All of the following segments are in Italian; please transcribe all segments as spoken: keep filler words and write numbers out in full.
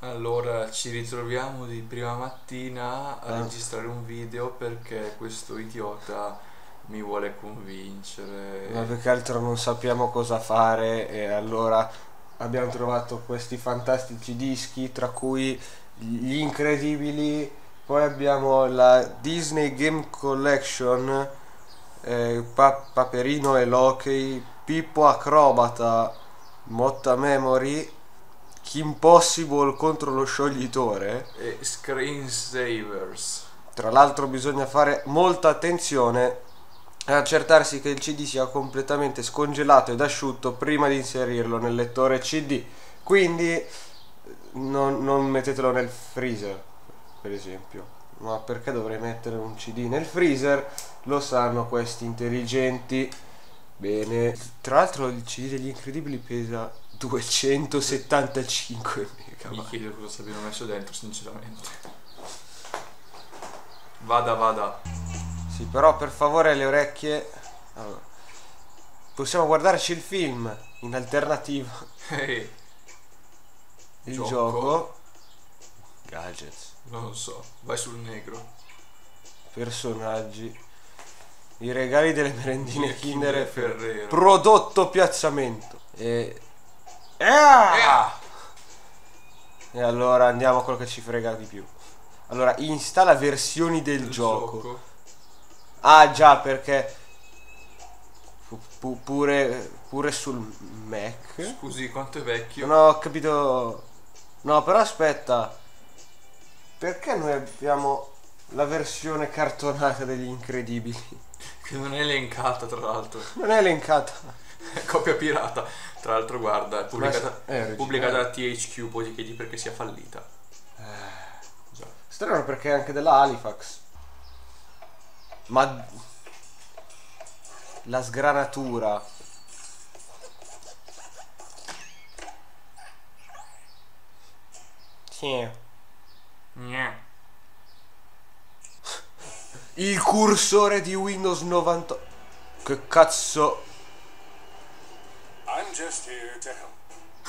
Allora ci ritroviamo di prima mattina a Ah. registrare un video perché questo idiota mi vuole convincere. Ma più che altro non sappiamo cosa fare e allora abbiamo trovato questi fantastici dischi, tra cui gli incredibili, poi abbiamo la Disney Game Collection, eh, Pa- Paperino e Loki, Pippo Acrobata, Motta Memory, Kim Possible contro lo scioglitore. E Screensavers. Tra l'altro bisogna fare molta attenzione ad accertarsi che il C D sia completamente scongelato ed asciutto prima di inserirlo nel lettore C D. Quindi non, non mettetelo nel freezer, per esempio. Ma perché dovrei mettere un C D nel freezer? Lo sanno questi intelligenti. Bene. Tra l'altro il C D degli Incredibili pesa duecentosettantacinque Mi megabyte. chiedo cosa ci abbiano messo dentro, sinceramente. Vada, vada. Sì, però per favore le orecchie. Allora, possiamo guardarci il film in alternativa. Ehi, Il Gioco. gioco. Gadgets. non lo so, vai sul negro. Personaggi. I regali delle merendine Kinder e Ferrero. Ferrero. Prodotto piazzamento. E. Ah! Ea! E allora andiamo a quello che ci frega di più. Allora, installa versioni del Il gioco. Ah già, perché pu- pu- pure, pure sul Mac. Scusi, quanto è vecchio? Non ho capito. No, però aspetta. Perché noi abbiamo la versione cartonata degli Incredibili? Che non è elencata, tra l'altro. Non è elencata. È copia pirata. Tra l'altro, guarda, è pubblicata, Ma- eh, pubblicata da T H Q, poi ti chiedi perché sia fallita. Già. Strano perché è anche della Halifax. Ma la sgranatura. Sì. Gnà. Il cursore di Windows novantotto. Che cazzo. I'm just here to help.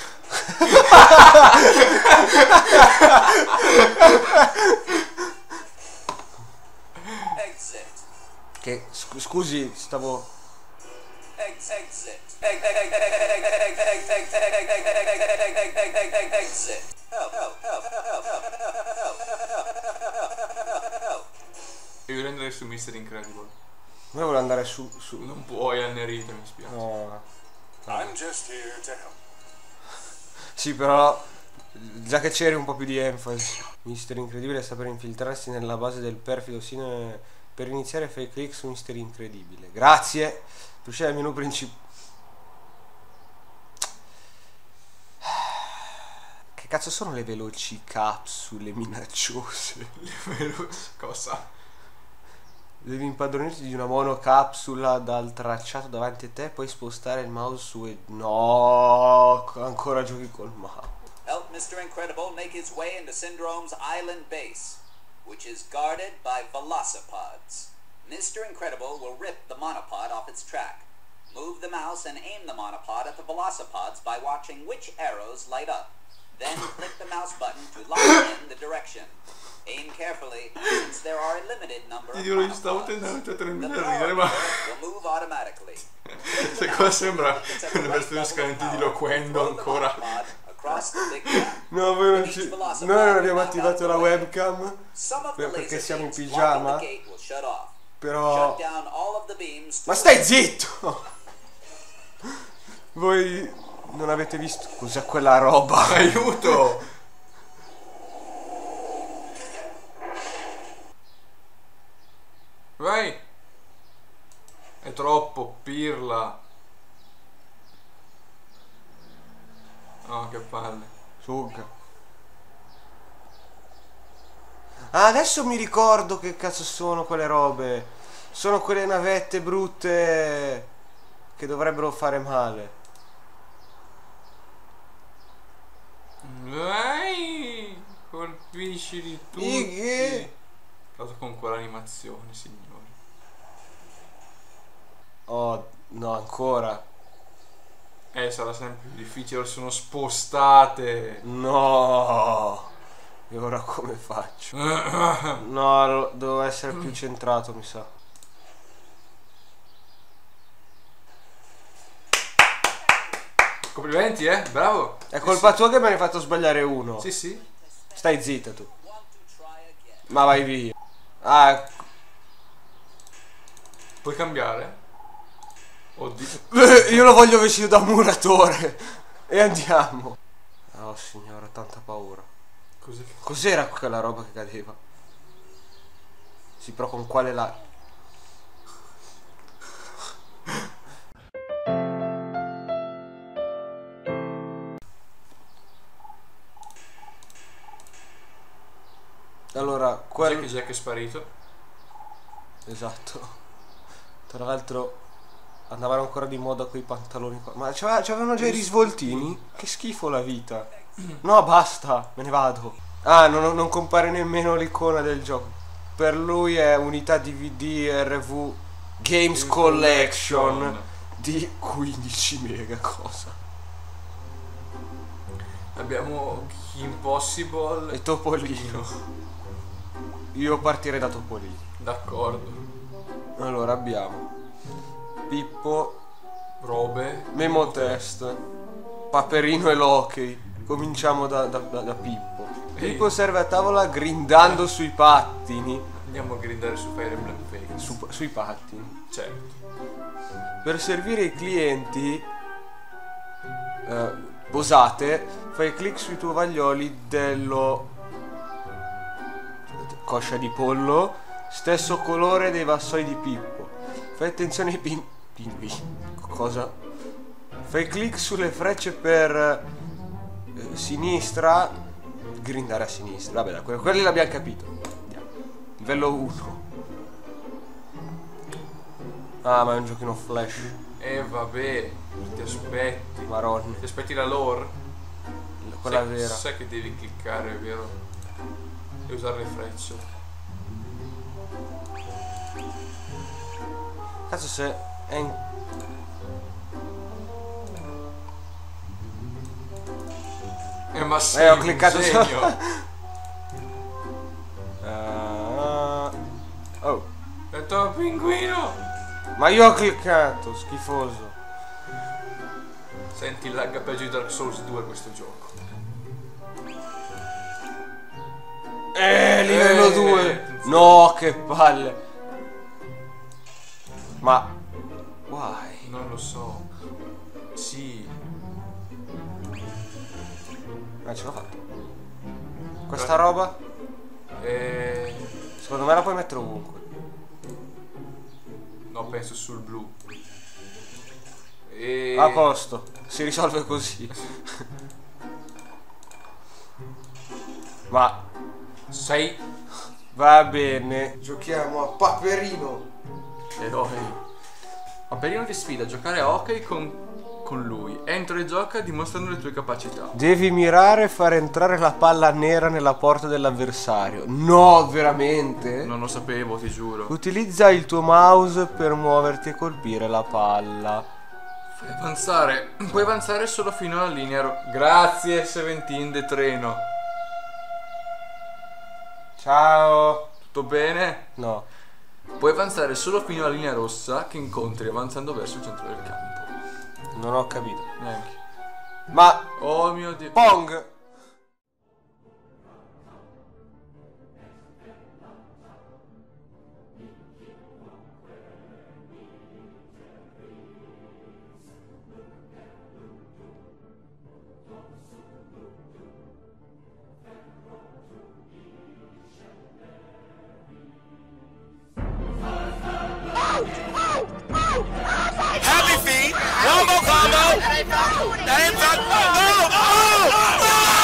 Exit. Che scu- scusi, stavo. Ex- Exit. Exit. Help, help, help, help, help, help, help, help. Devi rendere su mister Incredible. Noi volevo andare su. su. Non puoi, annerita, mi spiace. No. I'm just here to help. Sì, però. Già che c'eri un po' più di enfasi. Mister Incredibile sta per infiltrarsi nella base del perfido Sine per iniziare fai click su Mister Incredibile. Grazie. Tu scegli il menu principale. Che cazzo sono le veloci capsule minacciose? Cosa? Devi impadronirti di una monocapsula dal tracciato davanti a te, poi spostare il mouse su e. No, ancora giochi col mouse. Help Mister Incredible make his way into Syndrome's island base, which is guarded by velocipods. Mister Incredible will rip the monopod off its track. Move the mouse and aim the monopod at the velocipods by watching which arrows light up. Then click the mouse button to lock in the direction. Aim carefully, since there are a limited number of Io non stavo monopods. tentando a The terminare di power ridere, ma will move automatically. se qua sembra una versione scadente di Loquendo ancora. No, voi non ci... Noi non abbiamo attivato la webcam perché siamo in pigiama. Però. Ma stai zitto! Voi non avete visto cos'è quella roba? Aiuto! Vai! È troppo, pirla. Oh, che palle. Suga. Ah, adesso mi ricordo che cazzo sono quelle robe. Sono quelle navette brutte che dovrebbero fare male. Vai! Colpisci di tutti. Ighi. Cosa con quell'animazione, signori. Oh, no, ancora. Eh, sarà sempre più difficile, sono spostate. No. faccio? No, devo essere più centrato, mi sa. Complimenti, eh? Bravo. È colpa tua che me ne hai fatto sbagliare uno. Sì, sì. Stai zitta tu. Ma vai via. Ah, Puoi cambiare? Oddio. io lo voglio vestito da muratore. E andiamo. Oh signore, tanta paura. Cos'è? Cos'era quella roba che cadeva? Sì, però con quale la... Allora, Quel... quel... Jack Jack è sparito. Esatto. Tra l'altro andavano ancora di moda quei pantaloni qua. Ma c'ave- c'avevano già i risvoltini? Che schifo la vita. No, basta, me ne vado. Ah, non, non compare nemmeno l'icona del gioco. Per lui è unità D V D R V Games Collection di quindici mega, cosa. Abbiamo Impossible E Topolino. Io partirei da Topolino. D'accordo. Allora abbiamo Pippo, Robe. Memo Test, Paperino e Loki. Cominciamo da, da, da, da Pippo. Ehi. Pippo serve a tavola grindando sui pattini. Andiamo a grindare su Fire Emblem Fates. Su, sui pattini. Certo. Per servire i clienti eh, posate, fai clic sui tovaglioli dello coscia di pollo, stesso colore dei vassoi di Pippo. Fai attenzione ai pin... pinguini. Cosa? Fai clic sulle frecce per eh, sinistra, grindare a sinistra. Vabbè, que quelli l'abbiamo capito. Andiamo. Livello uno. Ah, ma è un giochino flash. E vabbè, ti aspetti. Maronna. Ti aspetti la lore? Quella sai, vera. Sai che devi cliccare, è vero? E usare le frecce. Cazzo, se è in... Eh ma sei Eh, ho un cliccato su... genio. Ah, oh. È il tuo pinguino. Ma io ho cliccato, schifoso. Senti, lagga peggio di Dark Souls due questo gioco. Eh, livello Eh, due. attenzione. No, che palle. Ma... Why? Non lo so. Sì. Ma ce l'ho fatta. Questa roba, Eh... secondo me la puoi mettere ovunque. No, penso sul blu. E... A posto, si risolve così. Ma Sei... va bene. Giochiamo a Paperino. Eroi. Paperino ti sfida a giocare a hockey con, con lui. Entra e gioca dimostrando le tue capacità. Devi mirare e far entrare la palla nera nella porta dell'avversario. No, veramente? Non lo sapevo, ti giuro. Utilizza il tuo mouse per muoverti e colpire la palla. Puoi avanzare. Puoi avanzare solo fino alla linea ro- Grazie, Seventeen de treno. Ciao. Tutto bene? No. Puoi avanzare solo fino alla linea rossa che incontri avanzando verso il centro del campo. Non ho capito. Neanche. Ma Oh mio Dio. Pong. Happy feet, wombo combo. That ain't fun. Oh, oh,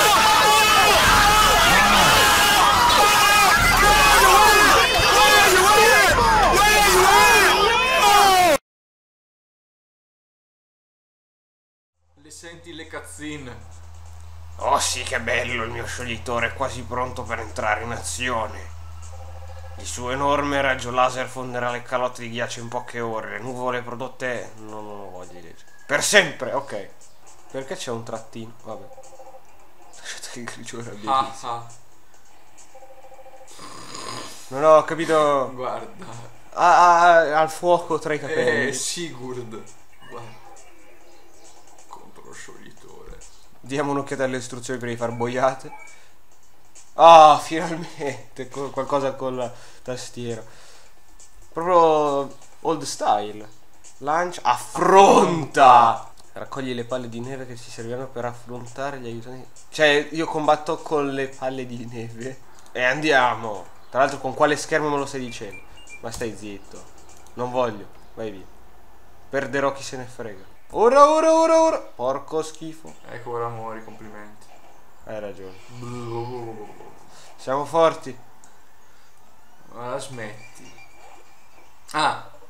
Le senti le cazzine? Oh sì, che bello, il mio scioglitore è quasi pronto per entrare in azione. Il suo enorme raggio laser fonderà le calotte di ghiaccio in poche ore. Le nuvole prodotte... No, non ho voglia di leggere. Per sempre, ok. Perché c'è un trattino? Vabbè. Lasciate che il grigio era Ah bellissimo. ah. Non ho capito. Guarda. Ha, ha- ha il fuoco tra i capelli. Eh, Sigurd. Guarda. Contro lo scioglitore. Diamo un'occhiata alle istruzioni per far boiate. Ah, finalmente co- qualcosa con la tastiera. Proprio old style. Lancia. Affronta! Raccogli le palle di neve che ci serviranno per affrontare gli aiutanti. Cioè, io combatto con le palle di neve. E andiamo. Tra l'altro, con quale schermo me lo stai dicendo? Ma stai zitto. Non voglio. Vai via. Perderò chi se ne frega. Ora, ora, ora, ora. Porco schifo. Ecco, ora muori, complimenti. Hai ragione. Siamo forti. Ma la smetti. Ah,